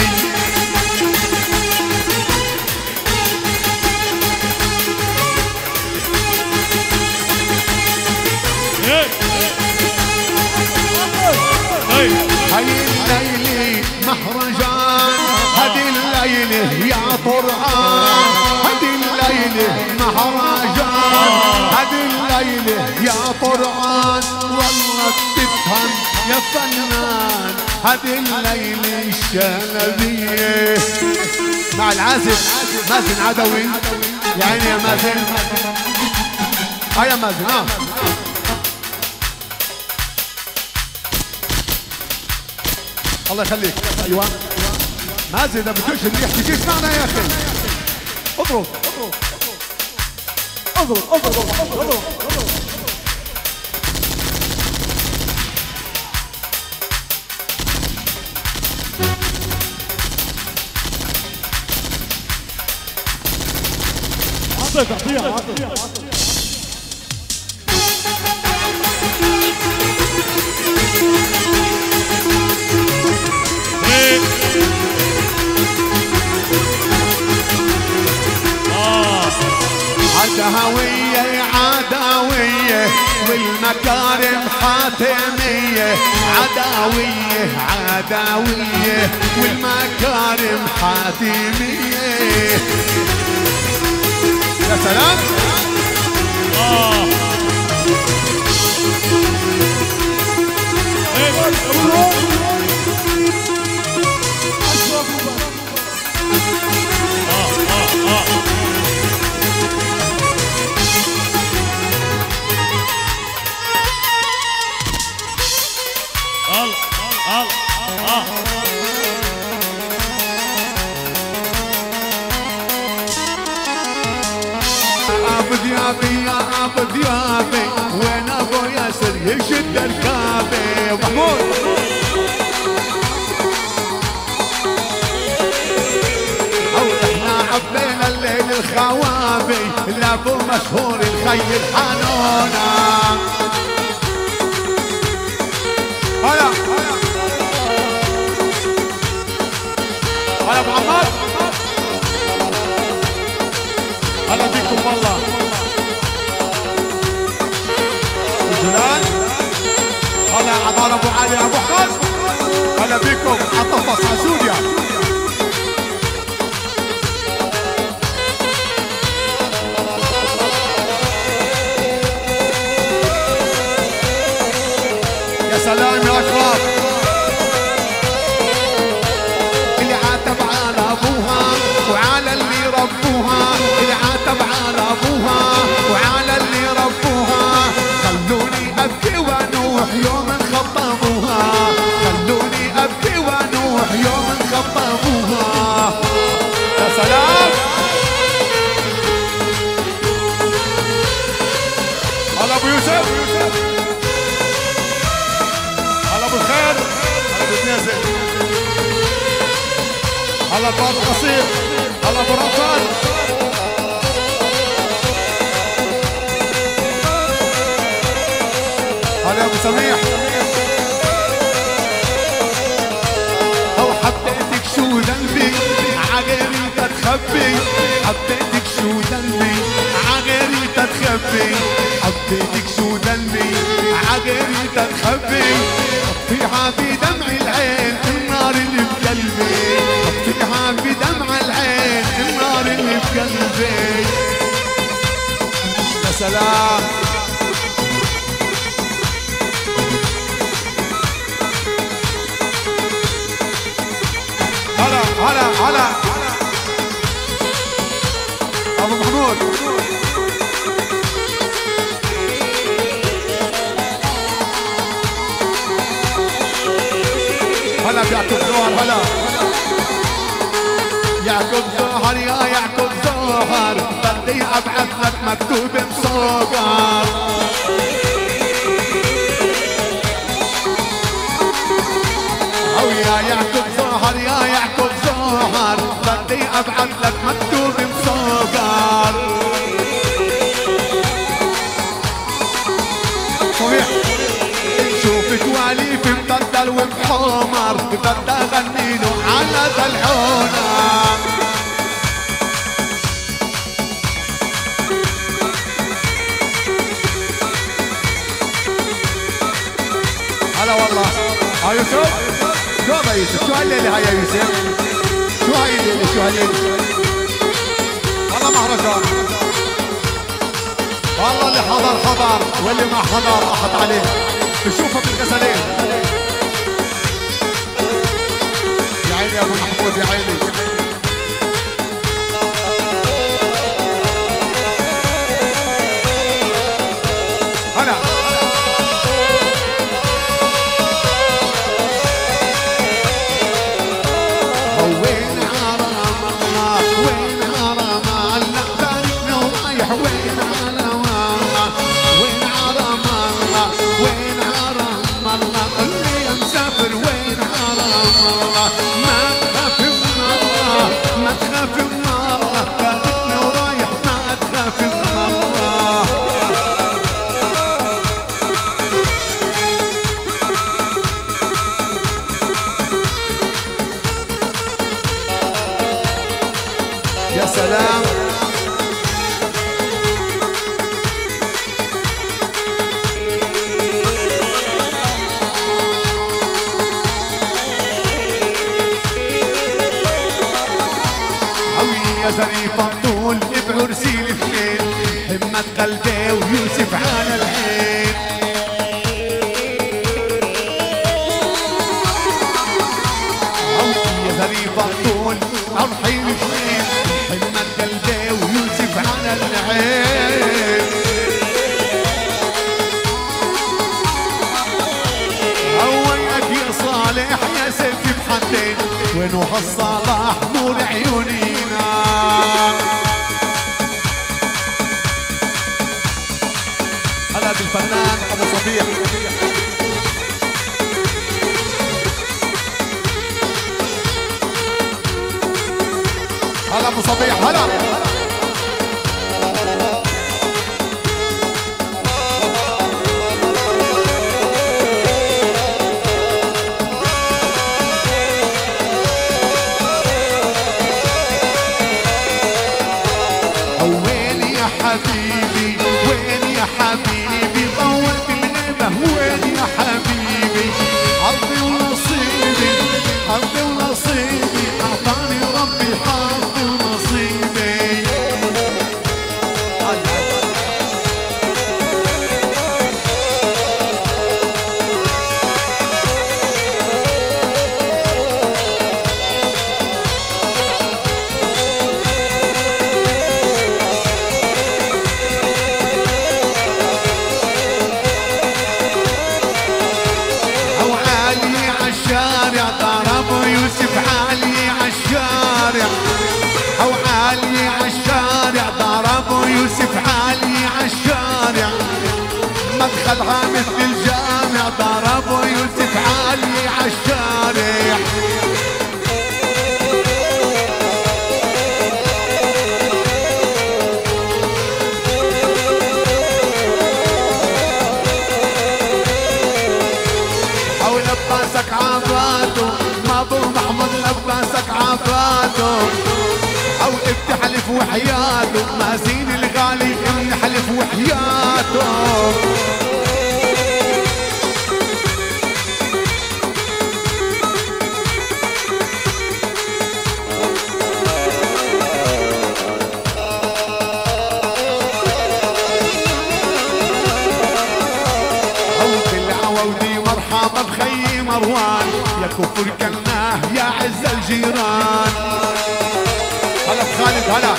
هاي الليلة مهرجان هدي الليلة يا طرعان. هدي الليلة مهرجان هدي الليلة يا طرعان. والله بتفهم يا فنان هدي الليلة الشلبية. مع العازف مازن عدوي يا عيني يا مازن. يا مازن الله يخليك. ايوه مازن اذا بدوش الريح تجيش معنا يا اخي. اضرب اضرب اضرب اضرب اضرب عداوية عداوية والمكارم حاتمية عداوية عداوية والمكارم حاتمية يا سلام ابديابي يا ابديابي وين ابو ياسر يشد الكابي محمود او احنا عبينا الليل الخوابي لابو مشهور الخي الحنونه هلا هلا ابو عمار هلا بيكم والله جلال هلا عبارة ابو علي ابو حمد هلا بيكم عطفص على سوريا يا سلام يا اكرام اللي عاتب على ابوها وعلى اللي ربوها اللي عاتب على ابوها وعلى اللي ربوها خلوني ابكي وانوح يوم خطبوها خلوني ابكي وانوح يوم خطبوها يا سلام هلا ابو يوسف هلا ابو الخير هلا ابو نازل هلا ابو القصير هلا ابو رفان هلا ابو سميح او حبيتك شو ذنبي عغيري تتخبي حبيتك شو ذنبي عغيري تتخبي حبيتك شو ذنبي عغيري تتخبي طفيها بدمع العين النار اللي بقلبي طفيها بدمع العين النار اللي بقلبي يا سلام هلا هلا هلا ابو محمود هلا بيعقوب زهر هلا يعقوب زهر يا يعقوب زهر بدي ابعث لك مكتوب مصغر او يا يعقوب زهر يا يعقوب زهر بدي ابعث لك مكتوب مصغر صحيح شوفك واليف مبدل وبحمر بدي اغني له على ذا الحونه هلا والله ها يوسف شو هذا يوسف شو هالليله هاي يا يوسف شو هاي الليله شو هالليله والله مهرجان والله اللي حضر حضر واللي ما حضر راحت عليه بشوفه بالغزلين يا عيني يا ابو محمود يا عيني هلا وين حرام الله وين حرام الله تاركنا ورايح وين محمد قلبي ويوسف على العين. يا ظريفة طول الحين اثنين، محمد قلبي ويوسف على العين. وينك يا صالح يا سيف بحدين، وينو هالصلاح نور عيونينا. هلا بالفنان ابو صبيح. هلا ابو صبيح هلا. وين يا حبيبي وين يا حبيبي طولت الغيبة وين يا حبيبي. حظي ونصيبي حظي ونصيبي أعطاني ربي حظي ونصيبي. يوسف علي عالشارع أو علي عالشارع ضربوا يوسف علي عالشارع. مدخلها مثل الجامع ضربوا يوسف علي عالشارع. أو لباسك عباده ابو محمد لباسك عباده. او بتحلف وحياته مازين الغالي بنحلف وحياته. او بالعودي مرحبا بخي مروان يا كفر كناه يا عز الجيران. هلا بخالد هلا.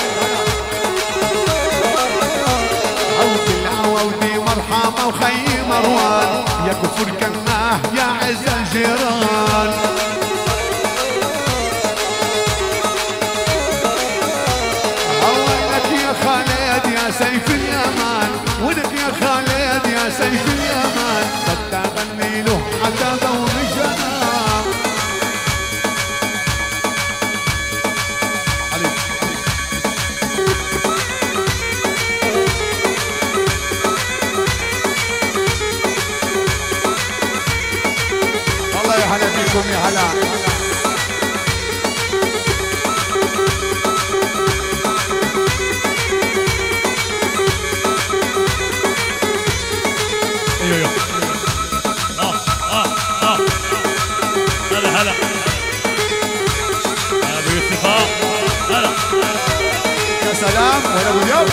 عود العودي مرحبا وخي مروان يا كفر كناه يا عز الجيران. وينك يا خالد يا سيف اليمان وينك يا خالد يا سيف اليمان. بدي اغني له حتى دور الجنان. والله يا هلا فيكم يا هلا. هلا هلا يا ابو يوسف هلا. يا سلام ولا ابو اليوم.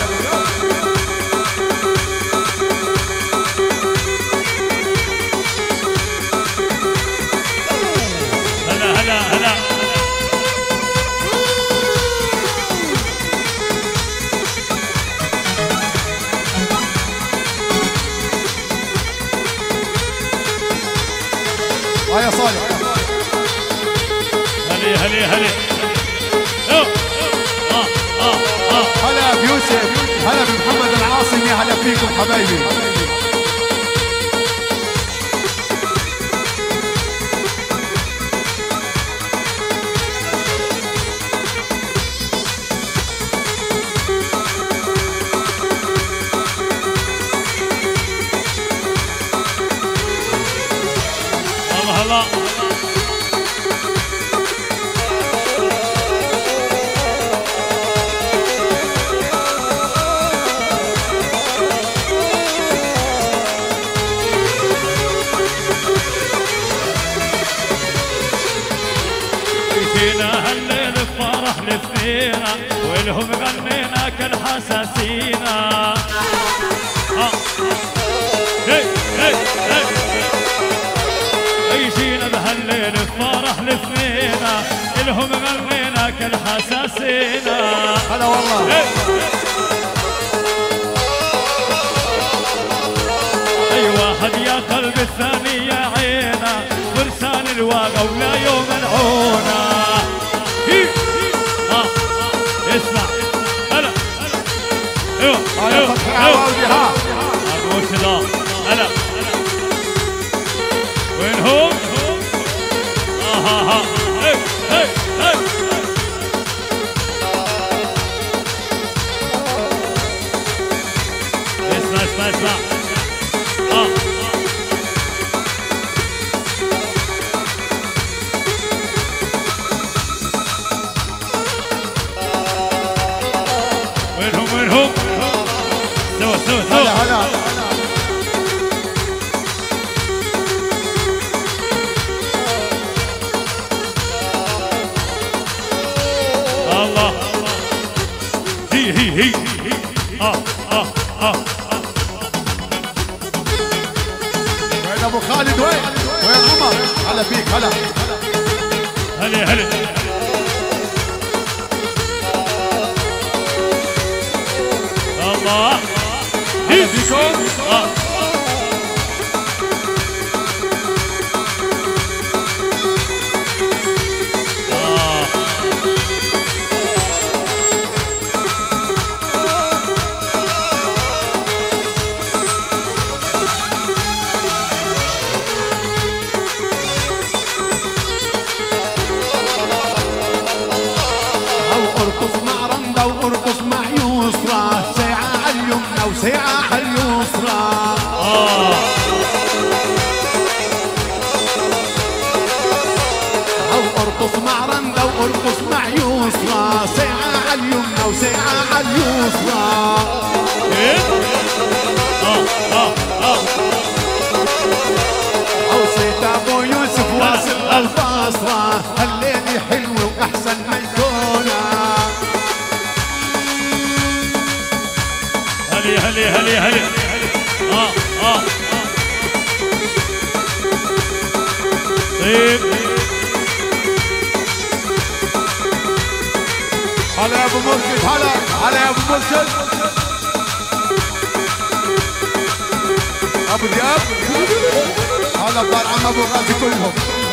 هلا هلا هلا. يا صالح هلي هلي هلي. هلا بيوسف هلا بمحمد العاصم يا هلا فيكم حبايبي. الله الله. لفينا ولهم غنينا كل حساسينا. عيشينا بهالليل بفرح لفينا الهم غنينا كل حساسينا. هلا والله. اي واحد يا قلب الثاني يا عينا فرسان الواقع ولا يوم العونا. اسمع هلا ايوه ايوه عواودي ها ابو هلا وينهم؟ ها هي هي هي اسمع وينهم؟ سوا هلا الله هي وين ابو خالد؟ وين عمر؟ هلا فيك. هلا الله هلا فيكم. وارقص مع يسرى ساعة على اليمنى وساعة على اليسرى. وارقص مع رندا وارقص مع يسرى ساعة على اليمنى وساعة على اليسرى. وصيت ابو يوسف واصل البصرة هالليل حلو واحسن ما يكونه. هلي طيب هلا يا ابو مرشد. هلا يا ابو مرشد. ابو دياب. هلا بدار عم ابو غازي كلهم.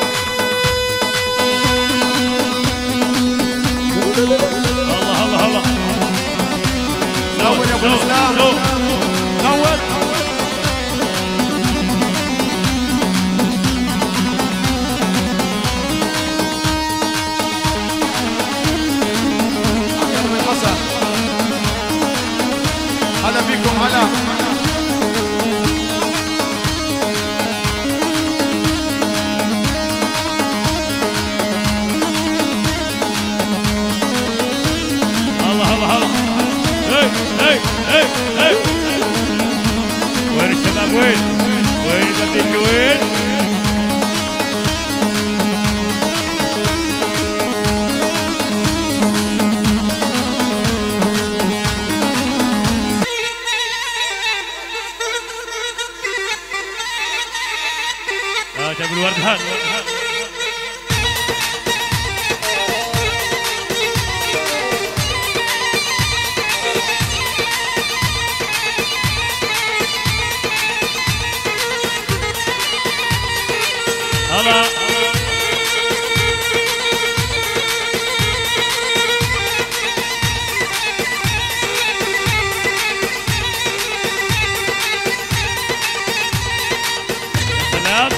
الله نور يا ابو الاسلام نور. اكرم الحسن. هلا بيكم. هلا هي وين الشباب؟ وين بدك وين؟ جاب الورد هات. هلا سلام.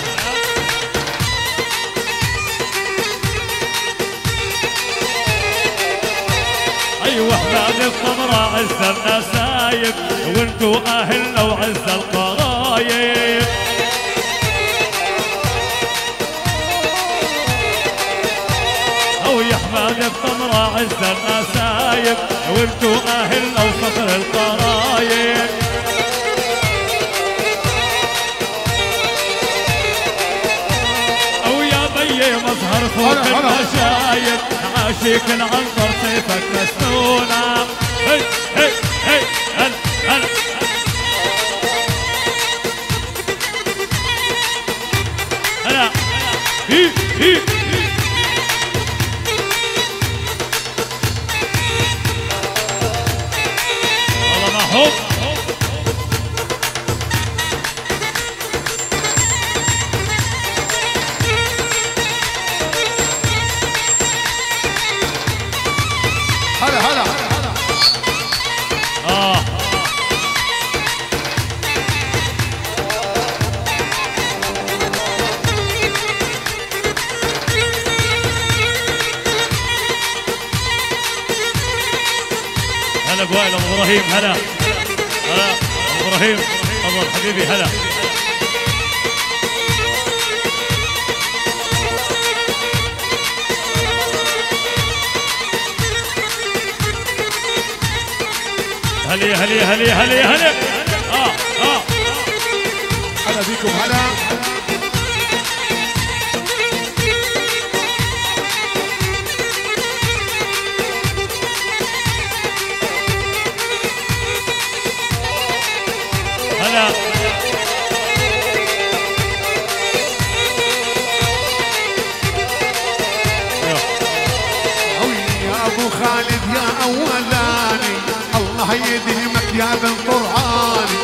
ايوه احنا الطمرة عز النسايب وانتو اهلنا وعز القرايب. يا احمد الطمرة عز النسايب وانتو اهلنا وفخر القرايب. او يا بي مظهر فوق شايب عاشق العنبر سيفك مسنونة. هي هي هي هلا هلا هلا هي هي والله ما هو هلا هلا هلا بوائل ابو ابراهيم. هلا هلا ابو ابراهيم تفضل حبيبي. هلا هلي هلي هلي هلي هلي هلا بيكم. هلا هلا يا ابو خالد يا اولاني الله يديمك يا بن قرعاني.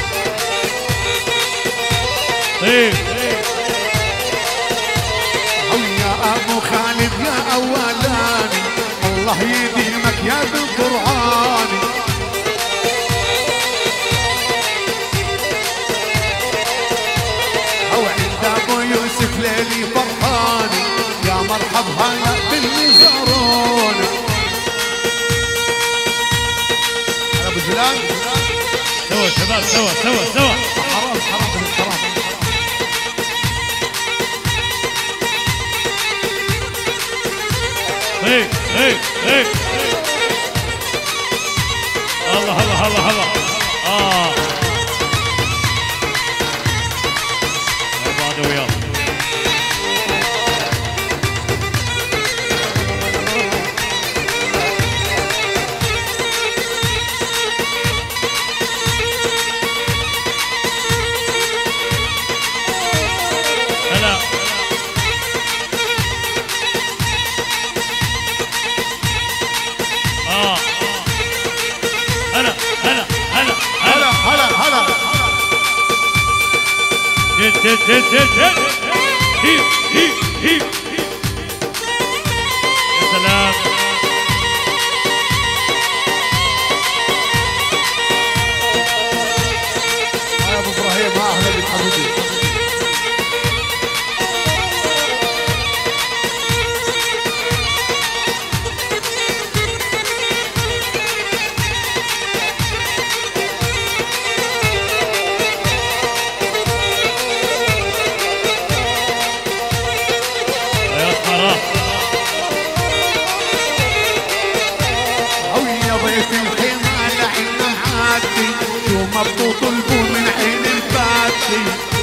طيب يا ابو خالد يا اولاني الله يديمك يا بن قرعاني. او عند ابو يوسف ليلي فرحاني يا مرحب هلا بالمزارون. هلا ابو جلال سوا شباب سوا حرام حرام حرام. طيب طيب طيب الله الله الله الله بعد وياه هلا هلا هلا هلا هلا هلا هلا هي هي هي يا سلام. يا ابو ابراهيم اهلا بك حبيبي. مبسوط البون من عين الفاتي.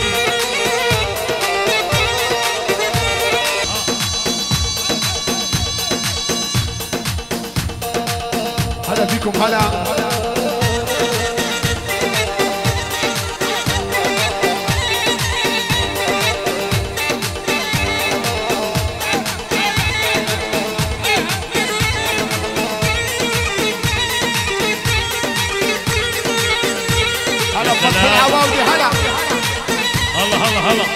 هلا بكم. هلا العواودي. هلا هلا هلا هلا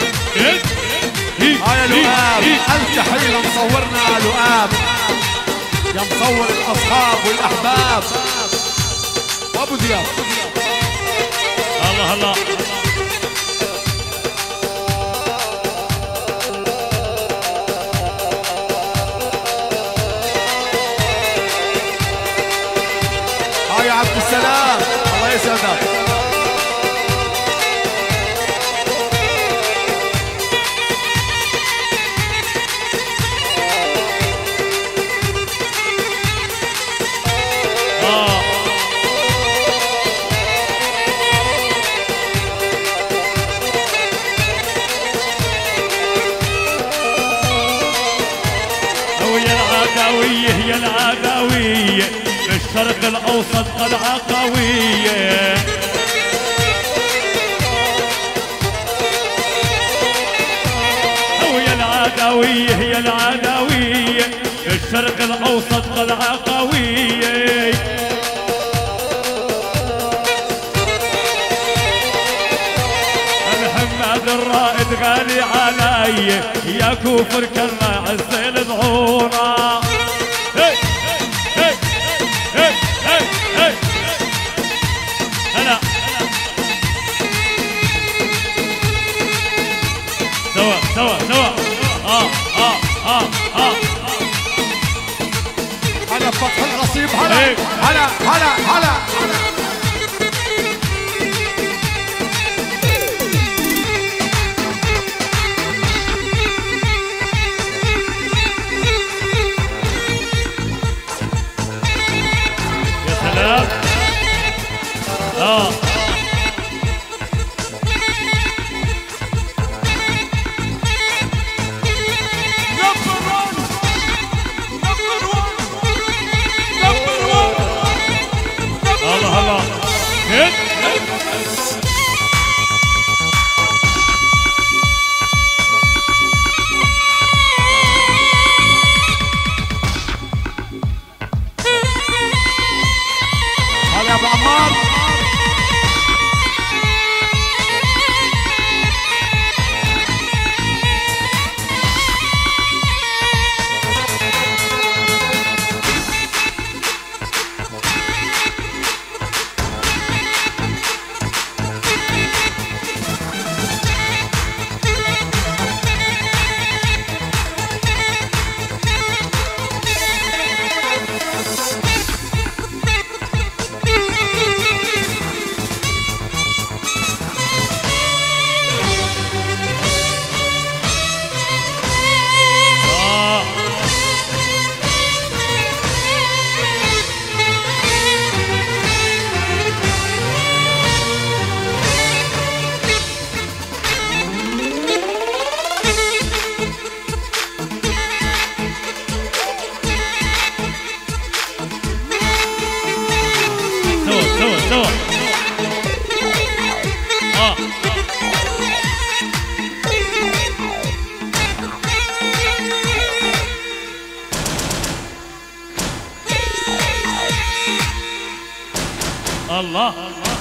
هاي لؤاب. ألف تحية لمصورنا لؤاب يا مصور الأصحاب والأحباب وأبو زياد. هلا هلا هاي يا عبد السلام الله يسعدك. الشرق الاوسط قلعه قويه ويا العدويه يا العدويه الشرق الاوسط قلعه قويه محمد الرائد غالي علي يا كفر كلمة عزل ظهورا هي هي هي هي هي هلا سوا سوا سوا هلا فتح الغصيب هلا هلا هلا هلا الله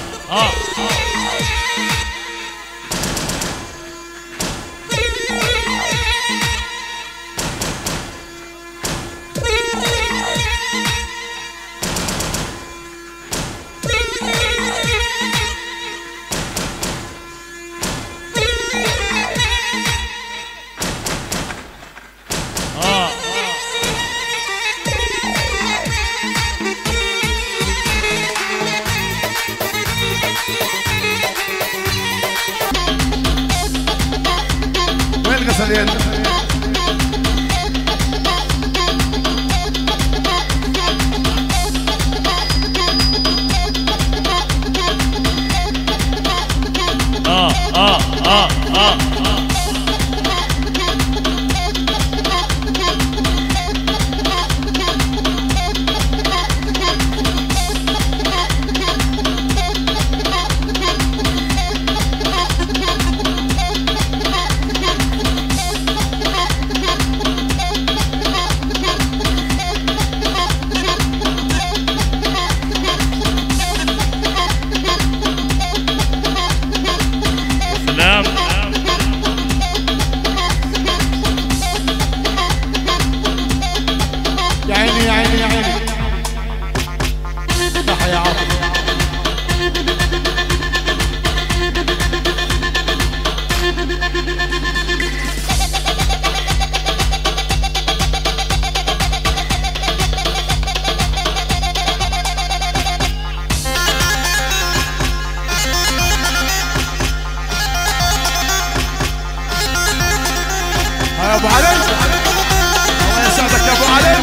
ابو علي الله يسعدك يا ابو علي.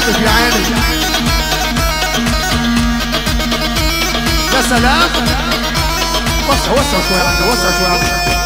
يوسف يا عيني. يا سلام. وسع شوي عندي، وسع شوي عندي.